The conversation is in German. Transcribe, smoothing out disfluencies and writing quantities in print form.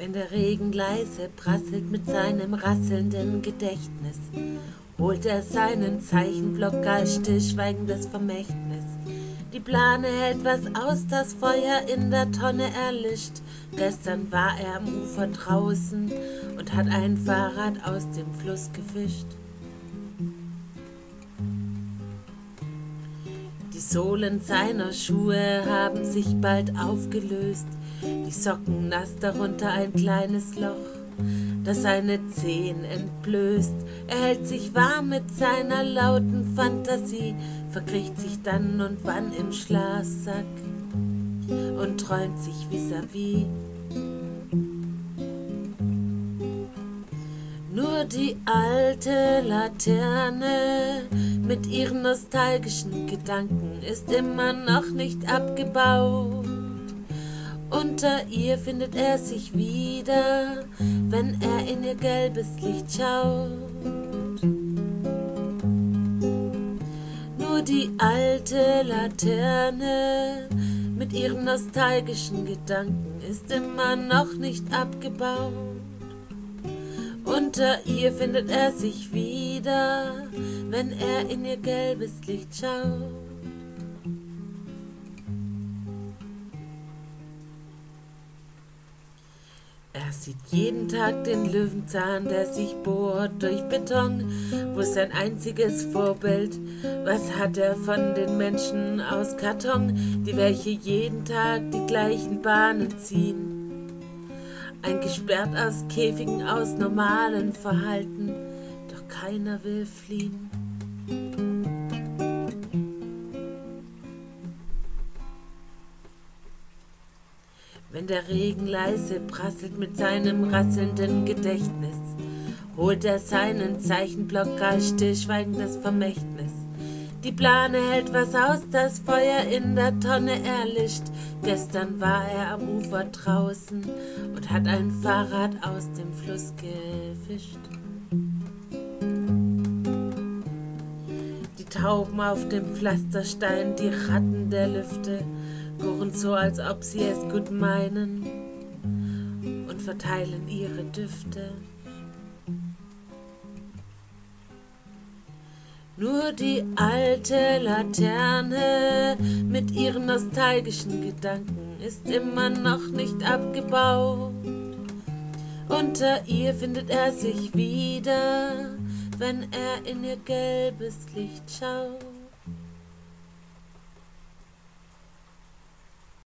Wenn der Regen leise prasselt mit seinem rasselnden Gedächtnis, holt er seinen Zeichenblock als stillschweigendes Vermächtnis. Die Plane hält was aus, das Feuer in der Tonne erlischt. Gestern war er am Ufer draußen und hat ein Fahrrad aus dem Fluss gefischt. Die Sohlen seiner Schuhe haben sich bald aufgelöst, die Socken nass, darunter ein kleines Loch, das seine Zehen entblößt. Er hält sich warm mit seiner lauten Fantasie, verkriecht sich dann und wann im Schlafsack und träumt sich vis-à-vis. Nur die alte Laterne mit ihren nostalgischen Gedanken ist immer noch nicht abgebaut. Unter ihr findet er sich wieder, wenn er in ihr gelbes Licht schaut. Nur die alte Laterne mit ihren nostalgischen Gedanken ist immer noch nicht abgebaut. Unter ihr findet er sich wieder, wenn er in ihr gelbes Licht schaut. Er sieht jeden Tag den Löwenzahn, der sich bohrt durch Beton. Wo ist sein einziges Vorbild? Was hat er von den Menschen aus Karton, die welche jeden Tag die gleichen Bahnen ziehen? Eingesperrt aus Käfigen, aus normalen Verhalten, doch keiner will fliehen. Wenn der Regen leise prasselt mit seinem rasselnden Gedächtnis, holt er seinen Zeichenblock als stillschweigendes Vermächtnis. Die Plane hält was aus, das Feuer in der Tonne erlischt. Gestern war er am Ufer draußen und hat ein Fahrrad aus dem Fluss gefischt. Die Tauben auf dem Pflasterstein, die Ratten der Lüfte, gurren so, als ob sie es gut meinen und verteilen ihre Düfte. Nur die alte Laterne mit ihren nostalgischen Gedanken ist immer noch nicht abgebaut. Unter ihr findet er sich wieder, wenn er in ihr gelbes Licht schaut.